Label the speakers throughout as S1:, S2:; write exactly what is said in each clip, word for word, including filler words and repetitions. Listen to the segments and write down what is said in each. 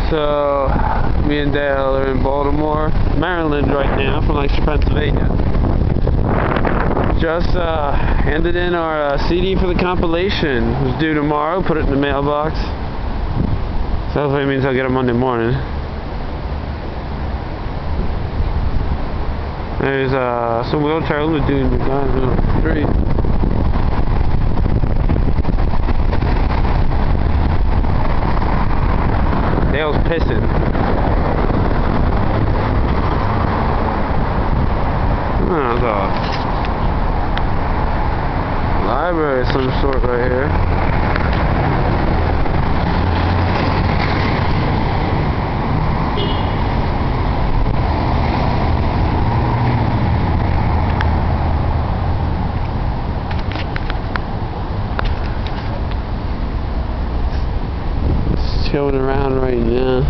S1: So, me and Dale are in Baltimore, Maryland right now, from Lancaster, Pennsylvania. Just uh, handed in our uh, C D for the compilation. It was due tomorrow, put it in the mailbox. So hopefully it means I'll get it Monday morning. There's uh, some wheelchair limit dude guys on the street. Dale's pissing. Oh, the library of some sort right here. Chilling around right now.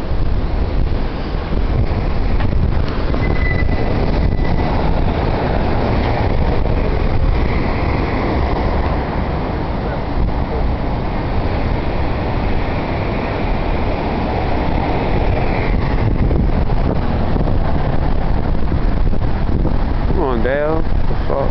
S1: Come on, Dale. What the fuck?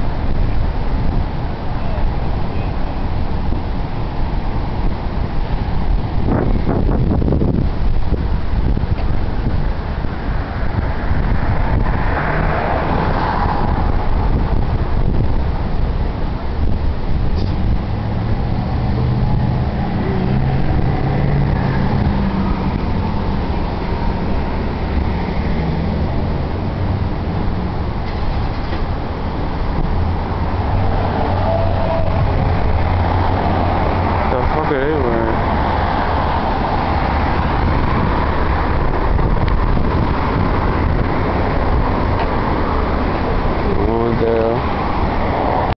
S1: Anywhere. One down.